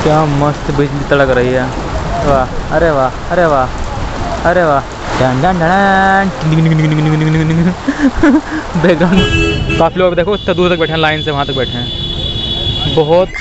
क्या मस्त बिजली तड़क रही है। वाह, अरे वाह, अरे वाह, अरे वाह। बैकग्राउंड काफ़ी लोग देखो इतना दूर तक बैठे हैं, लाइन से वहाँ तक बैठे हैं बहुत।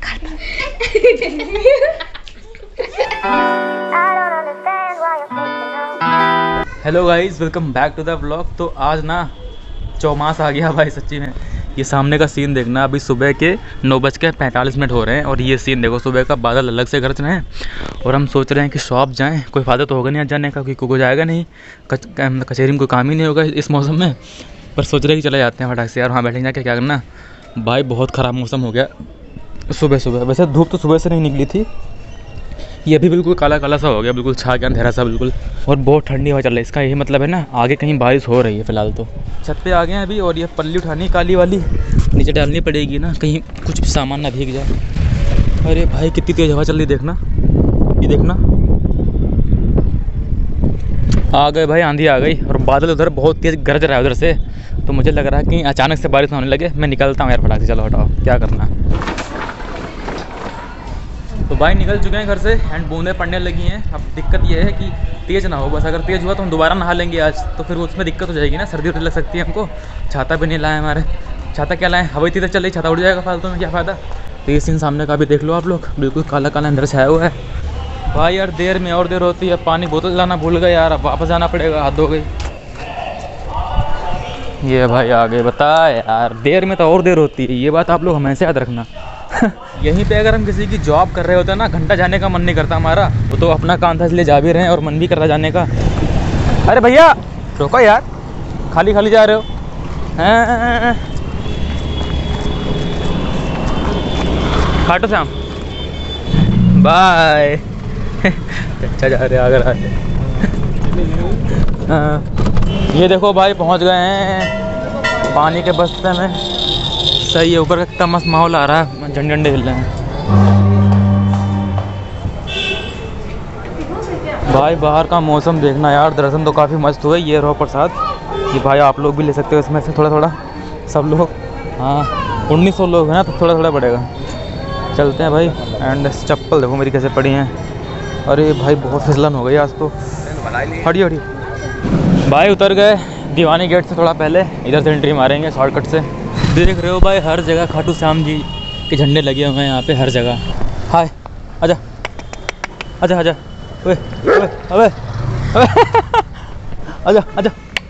Hello guys, welcome back to the vlog. तो आज ना चौमास आ गया भाई सच्ची में। ये सामने का सीन देखना, अभी सुबह के 9:45 हो रहे हैं और ये सीन देखो, सुबह का बादल अलग से गरज रहे हैं और हम सोच रहे हैं कि शॉप जाएं। कोई फ़ायदा तो होगा नहीं आज जाने का, क्योंकि कोई जाएगा नहीं, कचहरी में कोई काम ही नहीं होगा इस मौसम में। पर सोच रहे हैं कि चले जाते हैं फटाक से यार, वहाँ बैठेंगे जाके क्या करना। भाई बहुत ख़राब मौसम हो गया सुबह सुबह। वैसे धूप तो सुबह से नहीं निकली थी, ये भी बिल्कुल काला काला सा हो गया, बिल्कुल छा गया अंधेरा सा बिल्कुल। और बहुत ठंडी हवा चल रही है, इसका यही मतलब है ना आगे कहीं बारिश हो रही है। फ़िलहाल तो छत पे आ गए हैं अभी, और ये पल्ली उठानी काली वाली नीचे डालनी पड़ेगी ना, कहीं कुछ सामान ना भीग जाए। अरे भाई कितनी तेज़ हवा चल रही, देखना ये देखना। आ गए भाई, आंधी आ गई और बादल उधर बहुत तेज़ गरज रहा है उधर से। तो मुझे लग रहा है कि अचानक से बारिश होने लगे। मैं निकलता हूँ यार फटाक से, चलो हटाओ क्या करना। तो भाई निकल चुके हैं घर से एंड बूंदें पड़ने लगी हैं। अब दिक्कत ये है कि तेज़ ना हो, बस अगर तेज़ हुआ तो हम दोबारा नहा लेंगे आज, तो फिर उसमें दिक्कत हो जाएगी ना, सर्दी लग सकती है हमको। छाता भी नहीं लाए हमारे, छाता क्या लाएं, हवाई तेज़ चल रही, छाता उड़ जाएगा फालतू में, क्या फ़ायदा। तो ये सीन सामने का भी देख लो आप लोग, बिल्कुल काला काला अंदर छाया हुआ है। भाई यार देर में और देर होती है, पानी बोतल लाना भूल गए यार, अब वापस जाना पड़ेगा, हाथ धो गई। ये भाई आ गए, बता यार देर में तो और देर होती है, ये बात आप लोग हमेशा याद रखना। यहीं पे अगर हम किसी की जॉब कर रहे होते हैं ना, घंटा जाने का मन नहीं करता हमारा, वो तो अपना काम था इसलिए जा भी रहे हैं और मन भी कर रहा जाने का। अरे भैया रोको यार, खाली खाली जा रहे हो हैं। खाटू श्याम बाय। अच्छा जा रहे आगे आगे। ये देखो भाई पहुंच गए हैं पानी के बस्ते में। सही है, ऊपर का कितना मस्त माहौल आ रहा है, झंडे झंडे हिल रहे हैं भाई। बाहर का मौसम देखना यार, दर्शन तो काफ़ी मस्त हुए। ये रहो प्रसाद, कि भाई आप लोग भी ले सकते हो इसमें से थोड़ा थोड़ा, सब लोग। हाँ 1900 लोग हैं ना, तो थोड़ा थोड़ा पड़ेगा। चलते हैं भाई। एंड चप्पल देखो मेरी कैसे पड़ी हैं। अरे भाई बहुत फिसलन हो गई आज तो। हटी हटी भाई, उतर गए दीवानी गेट से थोड़ा पहले, इधर से एंट्री मारेंगे शॉर्टकट से। देख रहे हो भाई हर जगह खाटू श्याम जी के झंडे लगे हुए हैं यहाँ पे, हर जगह। हाय आजा आजा आजा, ओए ओए अबे आजा आजा।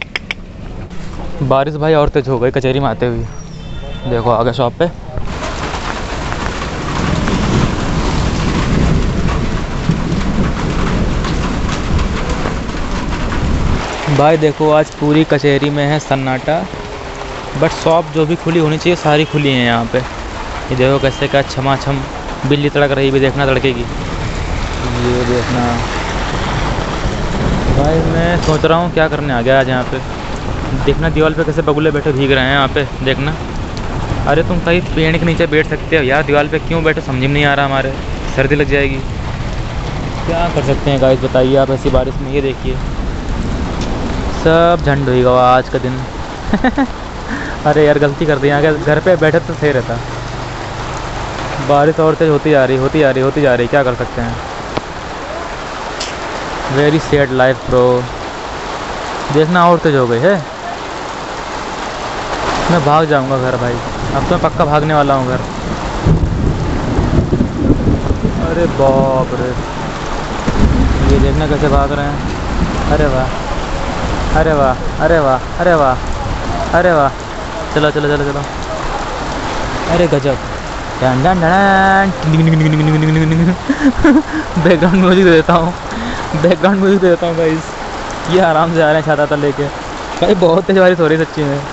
बारिश भाई और तेज हो गई कचहरी में आते हुए, देखो आगे शॉप पे। भाई देखो आज पूरी कचहरी में है सन्नाटा, बट शॉप जो भी खुली होनी चाहिए सारी खुली हैं यहाँ पे। ये देखो कैसे क्या छमाछम बिल्ली तड़क रही भी, देखना तड़केगी। ये देखना भाई, मैं सोच रहा हूँ क्या करने आ गया आज यहाँ पे। देखना दीवार पे कैसे बगुले बैठे भीग रहे हैं यहाँ पे, देखना। अरे तुम कहीं पेड़ के नीचे बैठ सकते हो यार, दीवार पे क्यों बैठे समझ में नहीं आ रहा, हमारे सर्दी लग जाएगी। क्या कर सकते हैं गाइस बताइए आप ऐसी बारिश में। ये देखिए सब झंड होगा आज का दिन। अरे यार गलती कर दी, यहाँ घर पे बैठे तो सही रहता। बारिश और तेज होती जा रही होती जा रही होती जा रही, क्या कर सकते हैं। Very sad life bro. देखना और तेज हो गई है। मैं भाग जाऊंगा घर भाई, अब तो मैं पक्का भागने वाला हूँ घर। अरे बाप रे, ये देखना कैसे भाग रहे हैं। अरे वाह अरे वाह अरे वाह अरे वाह अरे वाह, चलो चलो चलो चलो। अरे गजब। बैकग्राउंड म्यूजिक दे देता हूँ, बैकग्राउंड म्यूजिक दे देता हूँ गाइस। ये आराम से आ रहे हैं छाता था लेके। भाई बहुत तेज बारिश हो रही सच्ची में।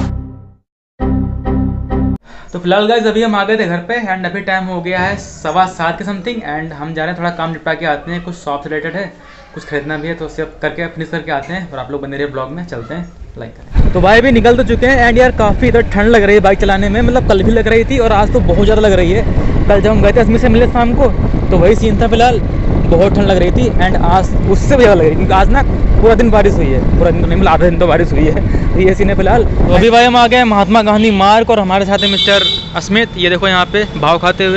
तो फिलहाल गाइस अभी हम आ गए थे घर पे एंड अभी टाइम हो गया है 7:15 के समथिंग। एंड हम जा रहे हैं थोड़ा काम निपटा के आते हैं, कुछ शॉप से रिलेटेड है, कुछ खरीदना भी है, तो उससे करके फिनिश करके आते हैं। और आप लोग बने रहे ब्लॉग में, चलते हैं, लाइक करें। तो भाई भी निकल तो चुके हैं एंड यार काफ़ी इधर ठंड लग रही है बाइक चलाने में। मतलब कल भी लग रही थी और आज तो बहुत ज़्यादा लग रही है। कल जब हम गए थे अस्मी से मिले शाम को तो वही सीन था, फिलहाल बहुत ठंड लग रही थी। एंड आज उससे भी ज़्यादा लग रही है, क्योंकि आज ना पूरा दिन बारिश हुई है, पूरा दिन तो नहीं मतलब आधा दिन तो बारिश हुई है। तो ये सीन है फिलहाल। तो अभी भाई हम आ गए महात्मा गांधी मार्ग और हमारे साथ है मिस्टर अस्मित। ये देखो यहाँ पे भाव खाते हुए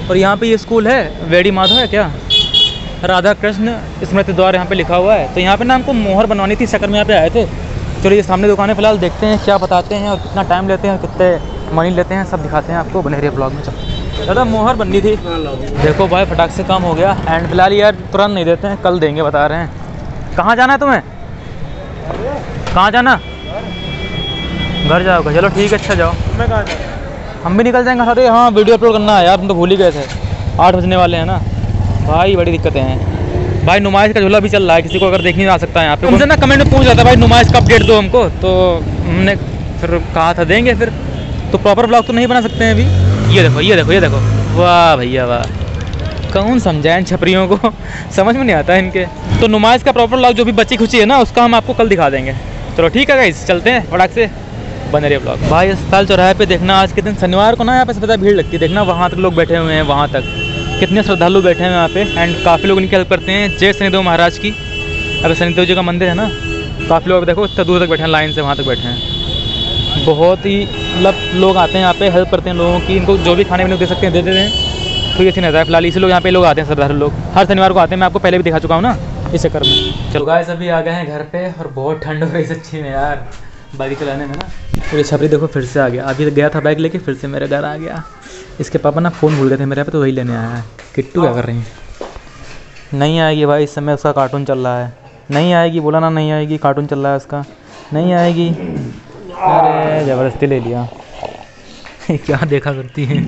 और यहाँ पे ये स्कूल है वेड़ी माधव है क्या, राधा कृष्ण स्मृति द्वार यहाँ पे लिखा हुआ है। तो यहाँ पे ना हमको मोहर बनवानी थी, चक्कर में यहाँ पे आए थे। चलो ये सामने दुकान है, फिलहाल देखते हैं क्या बताते हैं और कितना टाइम लेते हैं और कितने मनी लेते हैं, सब दिखाते हैं आपको बने रहिए ब्लॉग में। चलो दादा मोहर बननी थी, देखो भाई फटाक से काम हो गया। एंड फिलहाल यार तुरंत नहीं देते हैं, कल देंगे बता रहे हैं। कहाँ जाना है तुम्हें, कहाँ जाना, घर जाओगे, चलो ठीक है अच्छा जाओ। मैं कहाँ जाऊँ, हम भी निकल जाएंगे। अरे हाँ वीडियो अपलोड करना है यार, तुम तो भूल ही गए थे, 8 बजने वाले हैं ना भाई, बड़ी दिक्कतें हैं भाई। नुमाइश का झूला भी चल रहा है, किसी को अगर देखने आ सकता है यहाँ पे। उनसे ना कमेंट में पूछ रहा था भाई नुमाइश का अपडेट दो हमको, तो हमने फिर कहा था देंगे फिर। तो प्रॉपर ब्लॉग तो नहीं बना सकते हैं अभी। ये देखो ये देखो ये देखो, वाह भैया वाह, कौन समझाए इन छपरियों को, समझ में नहीं आता है इनके। तो नुमाइश का प्रॉपर ब्लॉग जो भी बची खुची है ना, उसका हम आपको कल दिखा देंगे। चलो ठीक है गाइस, चलते हैं फटाक से, बने रहिए ब्लॉग। भाई अस्पताल चौराहे पे देखना, आज के दिन शनिवार को ना यहाँ पे सबसे ज़्यादा भीड़ लगती है। देखना वहाँ तक लोग बैठे हुए हैं, वहाँ तक कितने श्रद्धालु बैठे हैं यहाँ पे। एंड काफ़ी लोग इनकी हेल्प करते हैं, जय शनिदेव महाराज की। अगर शनिदेव जी का मंदिर है ना, काफ़ी लोग देखो इतना दूर तक बैठे हैं, लाइन से वहाँ तक बैठे हैं। बहुत ही मतलब लोग आते हैं यहाँ पे, हेल्प करते हैं लोगों की, इनको जो भी खाने पीने दे सकते हैं दे देते हैं। तो ये सीन रहता है फिलहाल, इसी लोग यहाँ पे लोग आते हैं, श्रद्धालु लोग हर शनिवार को आते हैं। मैं आपको पहले भी दिखा चुका हूँ ना इस चक्कर में। चलो गाइस अभी आ गए हैं घर पे और बहुत ठंड हो गई सच्ची में यार बाइक चलाने में ना। और ये छपरी देखो फिर से आ गया, अभी गया था बाइक लेके, फिर से मेरे घर आ गया। इसके पापा ना फ़ोन भूल गए थे मेरे पे, तो वही लेने आया है। किट्टू क्या कर रही है, नहीं आएगी भाई, इस समय उसका कार्टून चल रहा है। नहीं आएगी बोला ना, नहीं आएगी, कार्टून चल रहा है उसका, नहीं आएगी। अरे ज़बरदस्ती ले लिया क्या देखा करती है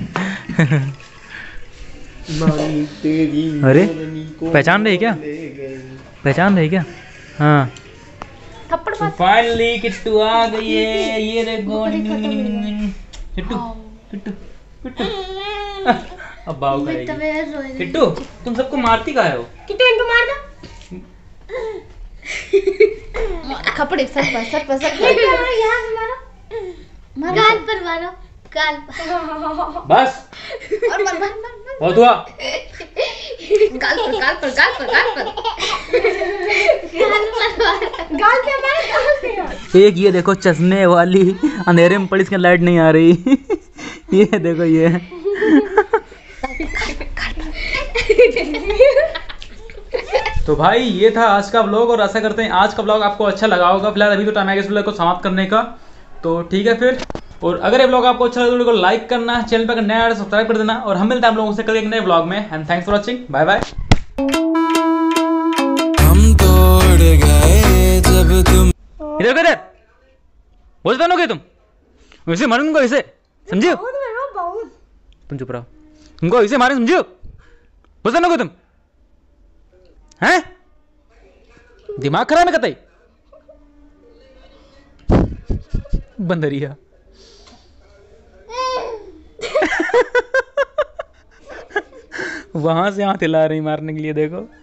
अरे पहचान रही क्या, पहचान रही क्या, हाँ फाइनली किट्टू आ गई है। ये देखो किट्टू किट्टू किट्टू अब बाऊ करेगी। किट्टू तुम सबको मारती काहे हो, किट्टू इनको मार दो कपड़े सर पर यहाँ से मारो, गाल पर मारो, गाल पर बस और मार बहुत हुआ, गाल पर गाल पर गाल पर गाल पर गाल पे मारो। एक ये देखो चश्मे वाली, अंधेरे में पड़ी, इसकी लाइट नहीं आ रही ये देखो ये तो भाई ये था आज का व्लॉग, और आशा करते हैं आज का व्लॉग आपको अच्छा लगा होगा। फिलहाल अभी तो टाइम है इस व्लॉग को समाप्त करने का, तो ठीक है फिर। और अगर ये व्लॉग आपको अच्छा लगा तो वीडियो को लाइक करना, चैनल पर नया है सब्सक्राइब कर देना, और हम मिलते हैं आप लोगों से कल एक नए व्लॉग में। And thanks for watching, bye bye. हम तोड़ गए जब तुम इधर किधर बोझ बनोगे तुम, वैसे मारूंगा इसे, समझियो, तुम चुप रहो, तुमको इसे मारे समझियो, बोझ बनोगे तुम हैं, दिमाग खराब है कतई बंदरिया वहां से हाथ हिला रही मारने के लिए, देखो।